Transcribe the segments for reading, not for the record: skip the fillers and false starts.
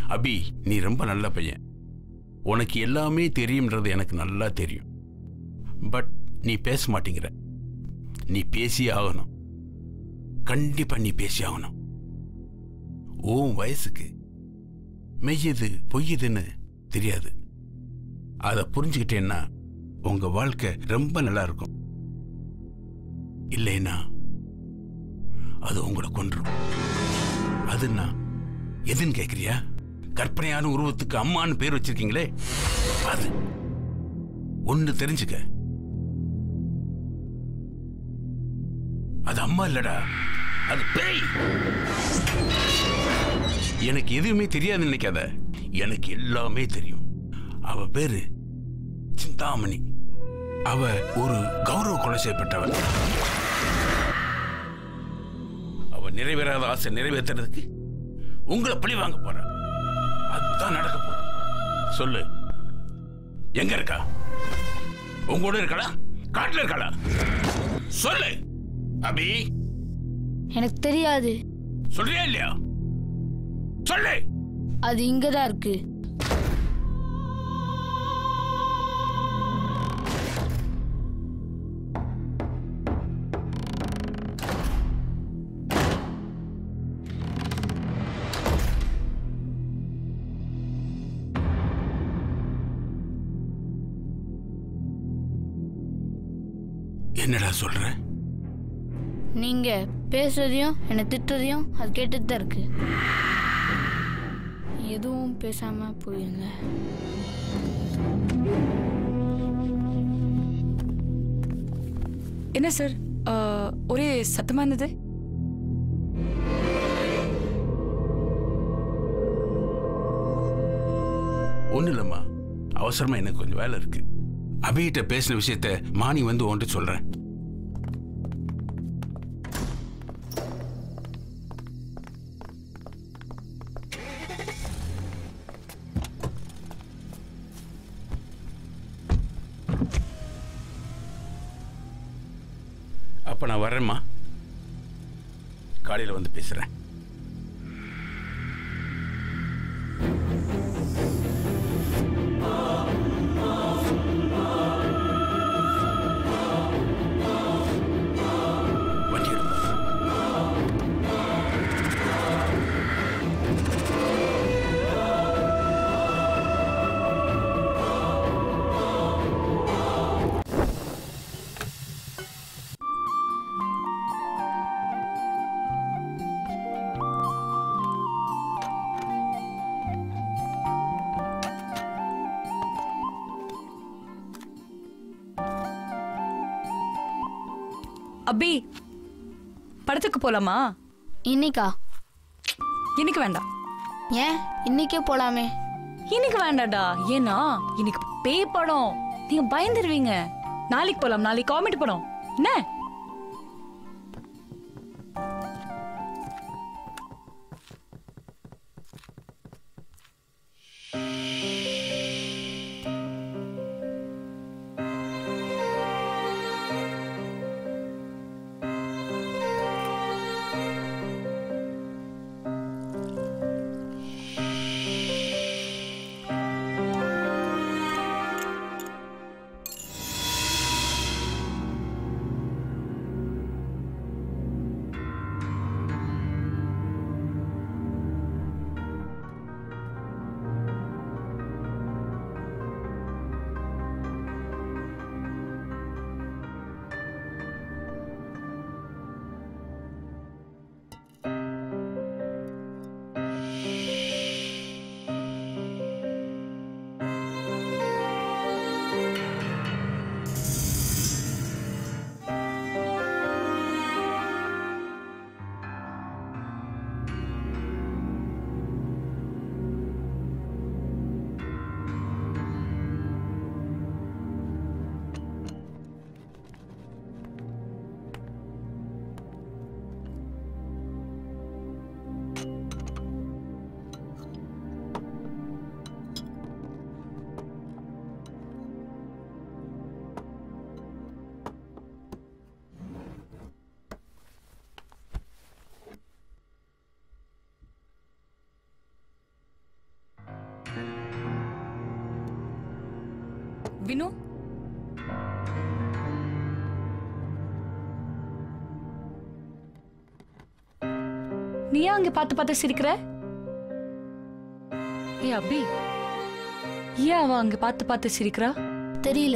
அபி, நீ ரொம்ப நல்ல பையன். உனக்கு எல்லாமே தெரியும்ன்றது எனக்கு நல்லா தெரியும். பட் நீ பேச மாட்டேங்கிற. நீ பேசியே ஆகணும். கண்டிப்பா நீ பேசி ஆகணும். உன் வயசுக்கு மெய்யது பொய்யுதுன்னு தெரியாது. அதை புரிஞ்சுக்கிட்டேன்னா உங்க வாழ்க்கை ரொம்ப நல்லா இருக்கும். இல்லைன்னா அது உங்களை கொன்றும். அதுன்னா எதுன்னு கேட்குறியா? கற்பனையான உருவத்துக்கு அம்மான்னு பேர் வச்சிருக்கீங்களே, அது ஒன்னு தெரிஞ்சுக்க. அது அம்மா இல்லடா, அது பேய். எனக்கு எதுவுமே தெரியாது நினைக்காத. எனக்கு எல்லாமே தெரியும். அவ பேரு சிந்தாமணி. அவ ஒரு கௌரவ கொலை செய்யப்பட்டவள். அவ நிறைவேறாத ஆசை நிறைவேற்றுறதுக்கு உங்களை பழி வாங்க போற. அதுதான் நடக்க போற. சொல்லு, எங்க இருக்கா? உங்களோட இருக்கா? காட்டுல இருக்கா? சொல்லு அபி. எனக்கு தெரியாது. சொல்றியா இல்லையா? சொல்லு. அது இங்கதான் இருக்கு. என்னடா சொல்ற? நீங்க பேசுறதையும் என்ன திட்டுறதையும் அது கேட்டுட்டு தான் இருக்கு. எதுவும் பேசாம போயிருங்க. என்ன சார் ஒரே சத்தமா இருந்தது? ஒண்ணு இல்லம்மா, அவசரமா எனக்கு கொஞ்சம் வேலை இருக்கு. அபிகிட்ட பேசின விஷயத்த மாணி வந்து உன்ட்டு சொல்றேன். அப்ப நான் வரேம்மா. காலையில வந்து பேசுறேன். அபி, படத்துக்கு போலாமா? இன்னைக்கா? இன்னைக்கு வேண்டாம். ஏன்? இன்னைக்கே போலாமே. இன்னைக்கு வேண்டாடா. ஏன்னா இன்னைக்கு பேய் படம், நீங்க பயந்துருவீங்க. நாளைக்கு போலாம். நாளைக்கு காமெடி படம். என்ன? வினு நீ ஏன் அங்க பார்த்து பார்த்து சிரிக்கிற? ஏ அபி, ஏன் அவ அங்க பார்த்து பார்த்து சிரிக்கிறா? தெரியல.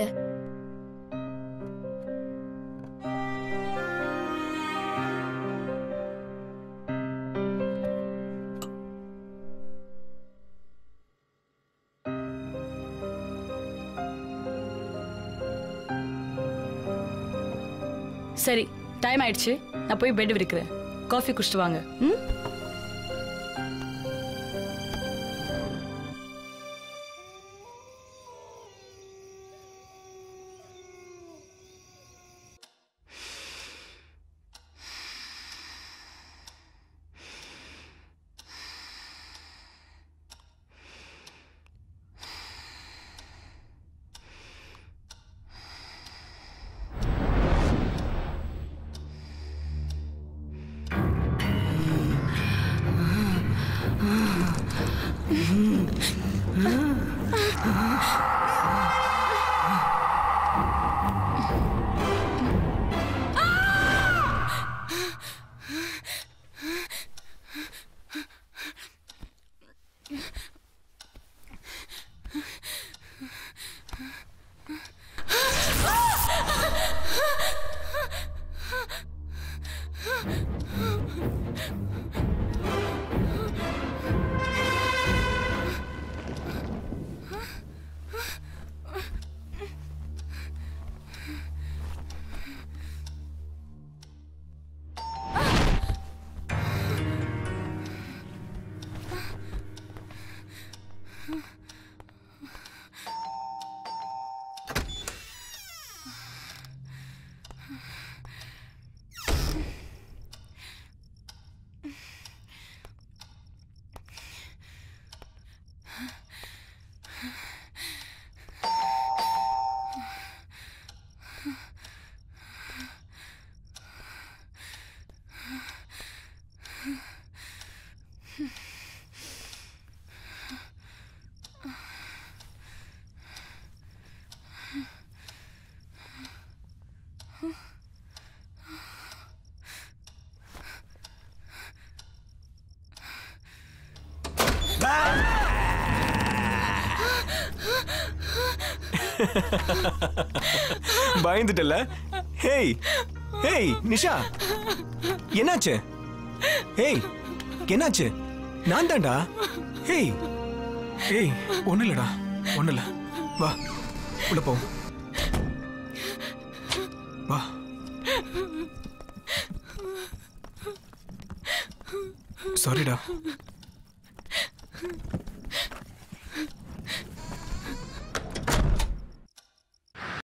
சரி, டைம் ஆயிடுச்சு. நான் போய் பெட் விரிக்கிறேன். காஃபி குடிச்சிட்டு வாங்க. ம்? பயந்துட்டல? ஹேய் ஹேய் நிஷா, என்னாச்சு? ஹேய் என்னாச்சு? நான் தான்டா. ஹேய் ஹேய், ஒண்ணு இல்லடா, ஒண்ணு இல்ல. வா உள்ள போ. வா. சாரிடா.